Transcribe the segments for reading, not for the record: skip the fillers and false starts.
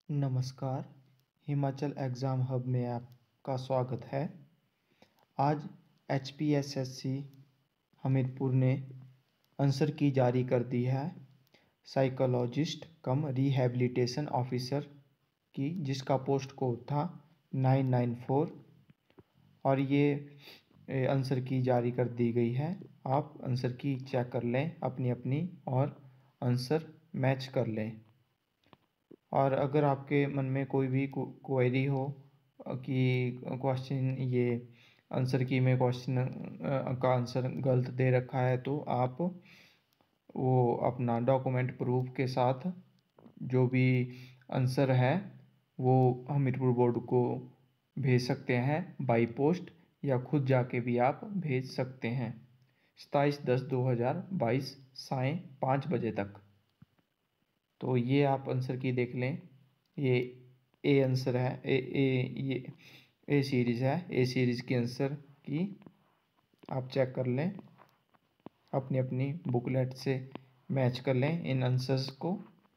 नमस्कार, Himachal exam hub में आपका स्वागत है। आज HPSSC हमीरपुर ने आंसर की जारी कर दी है साइकोलॉजिस्ट कम रिहैबिलिटेशन ऑफिसर की, जिसका पोस्ट कोड था 994 और ये आंसर की जारी कर दी गई है। आप आंसर की चेक कर लें अपनी अपनी और आंसर मैच कर लें। और अगर आपके मन में कोई भी क्वेरी हो कि क्वेश्चन ये आंसर की में क्वेश्चन का आंसर गलत दे रखा है, तो आप वो अपना डॉक्यूमेंट प्रूफ के साथ जो भी आंसर है वो हमीरपुर बोर्ड को भेज सकते हैं बाई पोस्ट, या खुद जाके भी आप भेज सकते हैं 27/10/2022 सायं 5 बजे तक। तो ये आप आंसर की देख लें। ये ए आंसर है, ये ए सीरीज़ है। ए सीरीज़ की आंसर की आप चेक कर लें, अपनी अपनी बुकलेट से मैच कर लें इन आंसर्स को,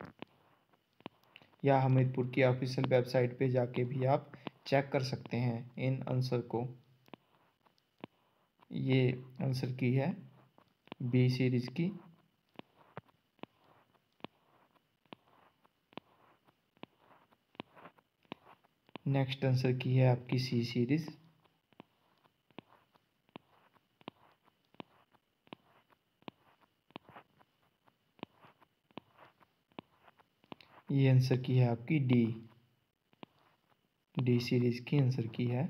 या हमीरपुर की ऑफिशियल वेबसाइट पे जाके भी आप चेक कर सकते हैं इन आंसर को। ये आंसर की है बी सीरीज़ की। नेक्स्ट आंसर की है आपकी सी सीरीज़। ये आंसर की है आपकी डी सीरीज़ की आंसर की है।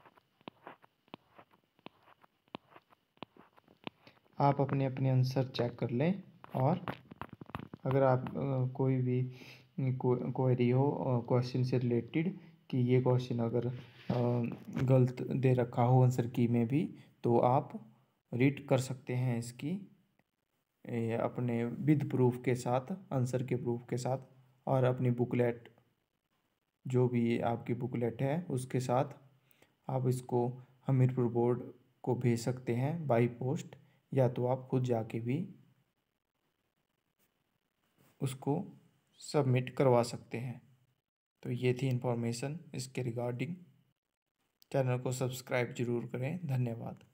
आप अपने अपने आंसर चेक कर लें, और अगर आप कोई भी क्वेरी हो क्वेश्चन से रिलेटेड कि ये क्वेश्चन अगर गलत दे रखा हो आंसर की में भी, तो आप रीड कर सकते हैं इसकी अपने विद प्रूफ के साथ, आंसर के प्रूफ के साथ, और अपनी बुकलेट जो भी आपकी बुकलेट है उसके साथ आप इसको हमीरपुर बोर्ड को भेज सकते हैं बाई पोस्ट, या तो आप खुद जाके भी उसको सबमिट करवा सकते हैं। तो ये थी इन्फॉर्मेशन इसके रिगार्डिंग। चैनल को सब्सक्राइब जरूर करें। धन्यवाद।